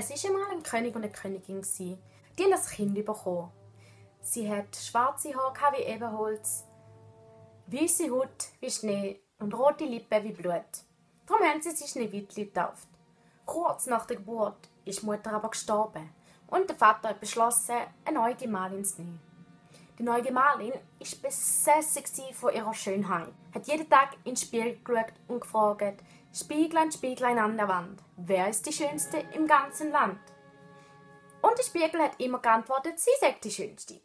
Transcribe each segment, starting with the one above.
Es war einmal ein König und eine Königin. Die haben ein Kind bekommen. Sie hat schwarze Haare wie Ebenholz, weisse Haut wie Schnee und rote Lippen wie Blut. Darum haben sie Schneewittli getauft. Kurz nach der Geburt ist die Mutter aber gestorben und der Vater hat beschlossen, eine neue Gemahlin zu nehmen. Die neue Gemahlin war besessen von ihrer Schönheit. Hat jeden Tag in den Spiegel geschaut und gefragt: Spieglein, Spieglein an der Wand, wer ist die Schönste im ganzen Land? Und der Spiegel hat immer geantwortet, sie sei die Schönste.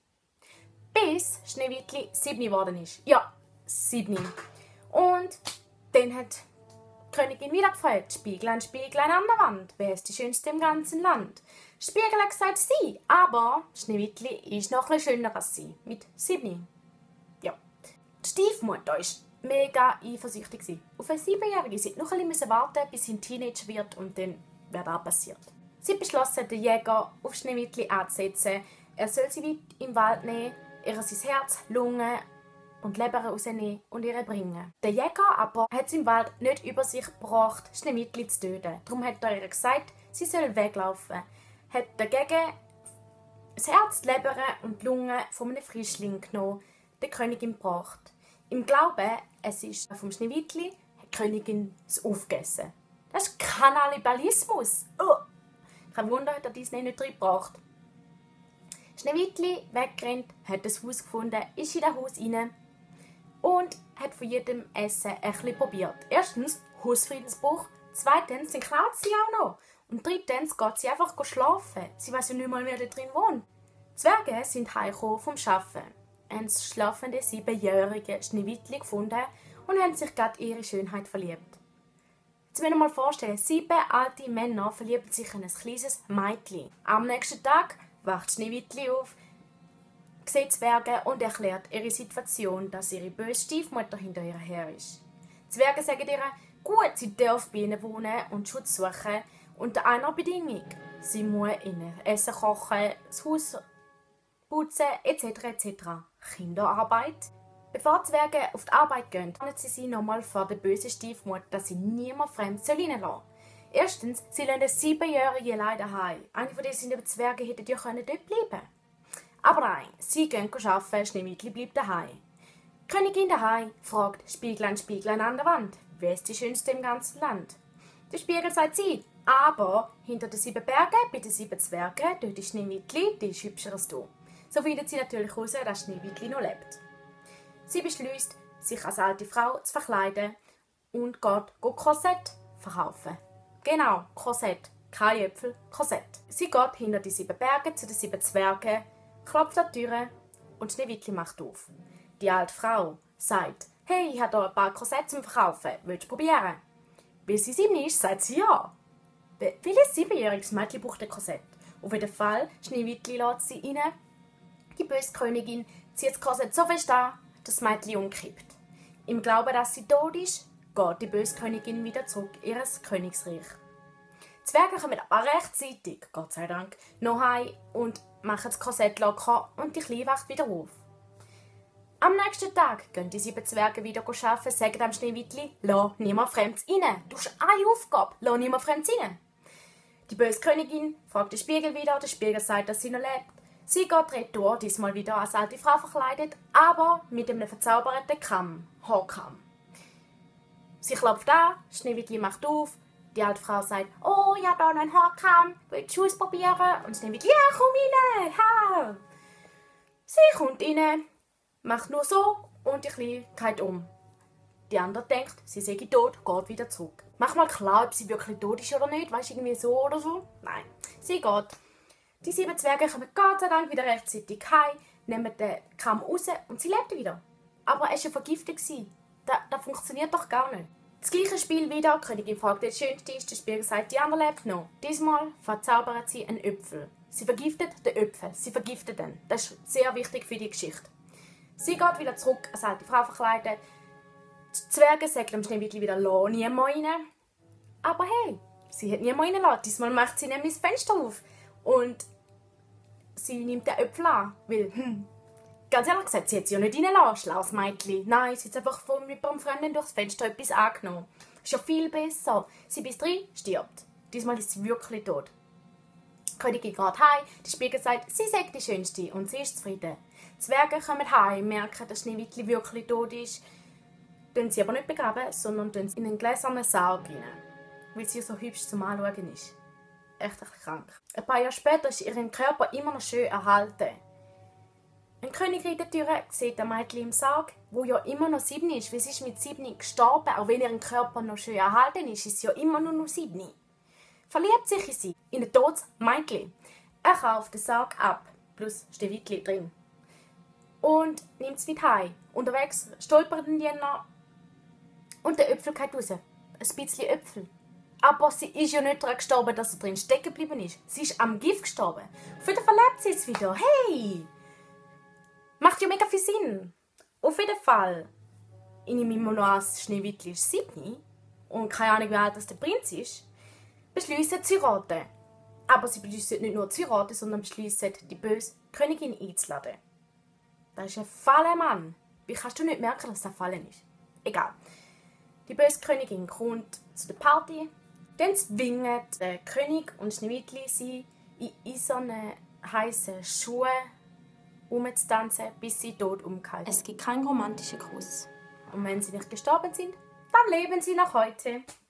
Bis Schneewittli 7 geworden ist. Ja, 7. Und dann hat die Königin wieder gefragt: Spieglein, Spieglein an der Wand, wer ist die Schönste im ganzen Land? Spiegel hat gesagt, sie, aber Schneewittli ist noch etwas schöner als sie, mit 7. Ja. Die Stiefmutter war mega eifersüchtig. Auf eine 7-Jährige. Sie musste noch ein bisschen warten, bis sie ein Teenager wird und dann wäre das passiert. Sie beschlossen, den Jäger auf Schneewittli anzusetzen. Er soll sie weit im Wald nehmen, ihr sein Herz, Lunge und Leber rausnehmen und ihr bringen. Der Jäger aber hat es im Wald nicht über sich gebracht, Schneewittli zu töten. Darum hat er ihr gesagt, sie soll weglaufen. Hat dagegen das Herz, die Leber und die Lunge von einem Frischling genommen, der Königin gebracht. Im Glauben, es ist vom Schneewittli, hat die Königin es aufgegessen. Das ist Kannibalismus. Oh. Kein Wunder, hat er Disney nicht reingebracht. Schneewittli weggerannt, hat das Haus gefunden, ist in das Haus rein und hat von jedem Essen ein bisschen probiert. Erstens Hausfriedensbruch, zweitens den klaut sie auch noch und drittens geht sie einfach schlafen. Sie weiß ja nicht mal, wer da drin wohnt. Die Zwerge sind heimgekommen vom Arbeiten, haben das schlafende 7-jährige Schneewittli gefunden und haben sich gerade in ihre Schönheit verliebt. Jetzt müssen wir mal vorstellen, 7 alte Männer verlieben sich in ein kleines Mädchen. Am nächsten Tag wacht Schneewittli auf, sieht die Zwerge und erklärt ihre Situation, dass ihre böse Stiefmutter hinter ihr her ist. Die Zwerge sagen ihr, gut, sie darf bei ihnen wohnen und Schutz suchen, unter einer Bedingung. Sie muss ihnen Essen kochen, das Haus putzen, etc. etc. Kinderarbeit. Bevor die Zwerge auf die Arbeit gehen, warnen sie nochmal vor der bösen Stiefmutter, dass sie niemand fremd reinlassen soll. Erstens, sie lassen eine 7-jährige leider heim. Eine von diesen Zwergen hätten ja dort bleiben können. Aber nein, sie gehen arbeiten, Schneewittli bleibt daheim. Die Königin daheim fragt: Spieglein, Spieglein an der Wand, wer ist die Schönste im ganzen Land? Der Spiegel sagt sie, aber hinter den 7 Bergen, bei den 7 Zwergen, dort ist Schneewittli, die ist hübscher als du. So findet sie natürlich heraus, dass Schneewittli noch lebt. Sie beschließt, sich als alte Frau zu verkleiden und geht Korsett verkaufen. Genau, Korsett. Kein Äpfel, Korsett. Sie geht hinter die 7 Berge zu den 7 Zwergen, klopft an die Türe und Schneewittli macht auf. Die alte Frau sagt: Hey, ich habe hier ein paar Korsett zum Verkaufen. Willst du probieren? Weil sie 7 ist, sagt sie ja. Welches 7-jähriges Mädchen braucht ein Korsett? Auf jeden Fall, Schneewittli lässt sie rein. Die böse Königin zieht das Korsett so fest an, dass das Mädchen umkippt. Im Glauben, dass sie tot ist, geht die böse Königin wieder zurück in ihr Königsreich. Die Zwerge kommen aber rechtzeitig, Gott sei Dank, noch heim und machen das Korsett locker und die Kleine wacht wieder auf. Am nächsten Tag gehen die 7 Zwerge wieder arbeiten, sagen dem Schneewittli: Lass niemand Fremdes rein. Du hast eine Aufgabe, lass niemand Fremdes rein. Die böse Königin fragt den Spiegel wieder, der Spiegel sagt, dass sie noch lebt. Sie geht retour, diesmal wieder als alte Frau verkleidet, aber mit einem verzauberten Kamm, Haarkamm. Sie klopft an, Schneewittli macht auf, die alte Frau sagt: Oh, ich habe hier noch einen Haarkamm, willst du ausprobieren? Und Schneewittli: Ja, komm rein, ha! Sie kommt rein, macht nur so und die Kleine geht um. Die andere denkt, sie sei tot, geht wieder zurück. Mach mal klar, ob sie wirklich tot ist oder nicht, weißt du, irgendwie so oder so. Nein, sie geht. Die 7 Zwerge kommen Gott sei Dank wieder rechtzeitig heim, nehmen den Kamm raus und sie lebt wieder. Aber es war ja vergiftet. Das funktioniert doch gar nicht. Das gleiche Spiel wieder, die Königin fragt, wer das Schönste ist, der Spiegel sagt, die andere lebt noch. Diesmal verzaubert sie einen Äpfel. Sie vergiftet den Äpfel, sie vergiftet den. Das ist sehr wichtig für die Geschichte. Sie geht wieder zurück als alte Frau verkleidet. Die Zwerge sagen dem Schneewittli wieder: Lass niemand rein. Aber hey, sie hat niemand reingelassen. Diesmal macht sie nämlich das Fenster auf. Und sie nimmt den Äpfel an. Weil, ganz ehrlich gesagt, sie hat sie ja nicht reingelassen, schlaues Mädchen. Nein, sie hat einfach mit ihrem Freundin durchs Fenster etwas angenommen. Ist ja viel besser. Sie bis 3 stirbt. Diesmal ist sie wirklich tot. Die Königin geht heim, die Spiegel sagt, sie sei die Schönste und sie ist zufrieden. Die Zwerge kommen heim, merken, dass Schneewittli wirklich tot ist, tun sie aber nicht begraben, sondern tun sie in einen gläsernen Sarg rein, weil sie so hübsch zum Anschauen ist. Echt krank. Ein paar Jahre später ist ihr Körper immer noch schön erhalten. Ein König in der Tür sieht ein Mädchen im Sarg, wo ja immer noch 7 ist, weil sie ist mit 7 gestorben, auch wenn ihr Körper noch schön erhalten ist, ist sie ja immer nur 7. Verliebt sich in sie, in ein totes Mädchen. Er kauft den Sarg ab, plus Schneewittli drin. Und nimmt es mit heim. Unterwegs stolpert ein Diener und der Äpfel geht raus. Ein bisschen Äpfel. Aber sie ist ja nicht daran gestorben, dass er drin stecken geblieben ist. Sie ist am Gift gestorben. Auf jeden Fall lebt sie jetzt wieder. Hey! Macht ja mega viel Sinn. Auf jeden Fall. In meinem Monoas Schneewittli ist 7 und keine Ahnung, wie alt das der Prinz ist, beschließen zu heiraten. Aber sie beschließen nicht nur zu heiraten, sondern beschließen, die böse Königin einzuladen. Das ist ein fauler Mann. Wie kannst du nicht merken, dass das fallen ist? Egal. Die böse Königin kommt zu der Party. Dann zwingen der König und Schneewittli sie in eisernen, heißen Schuhen umzutanzen, bis sie tot umgehalten. Es gibt keinen romantischen Kuss. Und wenn sie nicht gestorben sind, dann leben sie noch heute.